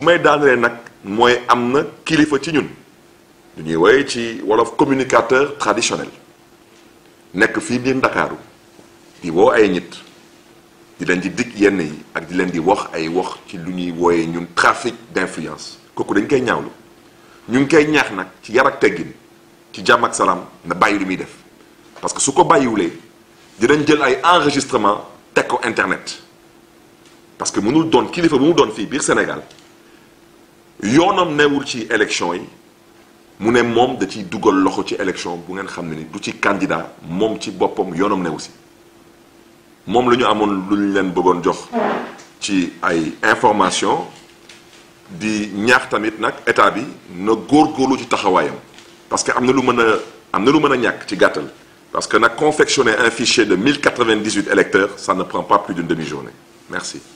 may daanelee nag mooy am na kilifa ci ñun lu ñuy woye ci wolof communicateur traditionnel nekk fii biir Ndakaaru di woo ay nit di leen di dig yenn yi ak di leen di wax ay wax ci lu ñuy wooye ñun trafic d'influence kooku dañ koy ñaawlu ñu ngi koy ñaax nag ci yar ak teggin ci jàmm ak salaam na bàyyi lu muy def parce que su ko bàyyiwulee dinañ jël ay enregistrement teg ko internet parce que mënul doon kilifa bu mu doon fii biir Sénégal yoonam newul ci élection yi mu ne moom da ciy dugal loxo ci élection bu ngeen xam ne ni du ci candidat moom ci boppam yoonam newu si moom la ñu amoon lu ñu leen bëggoon jox ci ay information di ñaax tamit nag état bi na góorgóorlu ci taxawaayam parce que am na lu mën a ñàkk ci gàttal parce que nag confectionner un fichier de 1098 électeurs ça ne prend pas plus d'une demi-journée merci